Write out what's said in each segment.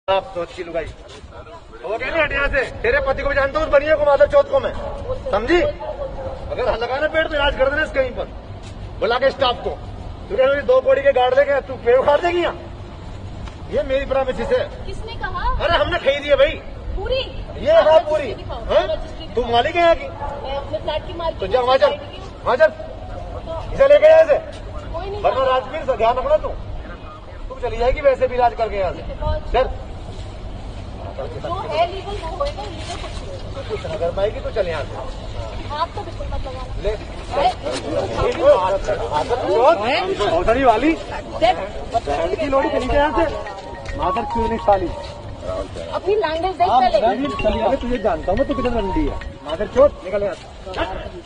आप तो अच्छी लुगाई हो गया नहीं, हट यहाँ से। तेरे पति को भी जानता हूँ, बनिए को माधव चौथ को मैं, समझी? अगर लगाना पेड़ पे इलाज कर देना कहीं पर, बुला के स्टाफ को। तुझे 2 कौड़ी के गाड़ देंगे, तू पेड़ उखाड़ देगी यहाँ? ये मेरी प्रॉमिस है। किसने कहा? अरे हमने खरीदी है भाई पूरी। ये है पूरी। तू मालिक है यहाँ की? मैं अपने फ्लैट की मालिक। तो जा वहाँ चल, वहाँ चल, इसे लेके जाए इसे। कोई नहीं, वरना राजवीर से ध्यान रखना तुम चली जाएगी वैसे भी इलाज करके यहाँ से। चल जो है लीगल वो होएगा, लीगल कुछ न कर पाएगी तो चल यहाँ से। आप तो बिल्कुल मत लगाना। ले चौधरी वाली की लोड़ी चली गई यहाँ से। माधर क्यों नहीं साली अपनी लैंग्वेज देख पहले। तुझे जानता हूँ मैं, तू किधर रंडी है। माधर चोट निकल यहाँ से।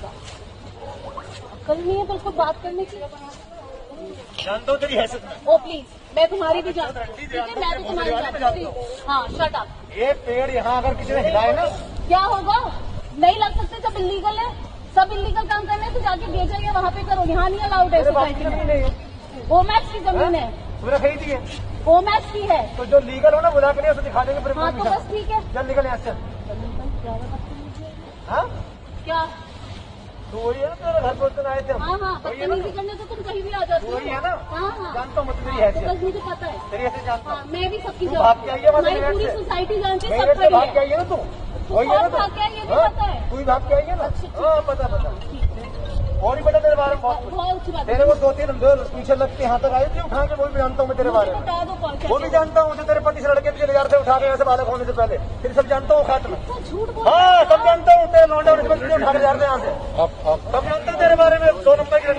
कल नहीं है तो उसको बात करने की। जानता हूँ तेरी हैसियत में। ओ प्लीज, मैं तुम्हारी भी जानती हूँ, ठीक है? मैं भी तुम्हारी जानती हूँ। हाँ, शट अप। ये पेड़ यहाँ अगर किसी ने हिलाए ना, क्या होगा? नहीं लग सकते, सब इलीगल है। सब इलीगल काम करने तो जाके दे जाइए, वहाँ पे करो। यहाँ नहीं अलाउड है सोसाइटी में। ओमैक्स की जमीन है, तुमने खरीदी है ओमैक्स की है। तो जो लीगल हो ना बुला के लिए उसे दिखा देंगे। हाँ तो बस ठीक है। चल निकल यहाँ से। हाँ क्या? तो वही है ना, तेरे घर पर उतने आए थे। हाँ हाँ, बदतमीजी करने तो तुम कहीं भी आ जाते हो। वही है ना। हाँ हाँ, जानता हूँ मैं तेरी तो हैसियत। बस मुझे पता है। तेरी हैसियत जानता हूँ। हाँ, मैं भी सबकी तू भाग के आई है हमारी मतलब पूरी से। सोसाइटी जानती है, मेरे सब से खड़ी भाग के है। आई है ना तू? तू वही है ना कौन भाग के आई है, ये हाँ? पता है। तू ही भाग के आई है ना? अच्छा, हाँ पता और ही पता तेरे बारे में बहुत कुछ। बहुत अच्छी बात है। तेरे को 2-3 पीछे लग के यहाँ तक आए थे उठा के, वो भी जानता हूँ मैं तेरे बारे में। बता दो कौन वो भी जानता हूँ जो तेरे पति से लड़के चले जा रहे थे उठा के यहाँ से बालक होने से पहले। फिर सब जानता हूँ खाट में। झूठ बोल। हाँ सब जानता हूँ, तेरे लौंडा उठा के जा रहे हैं यहाँ से। सब जानता हूँ तेरे बारे में, 2 नंबर की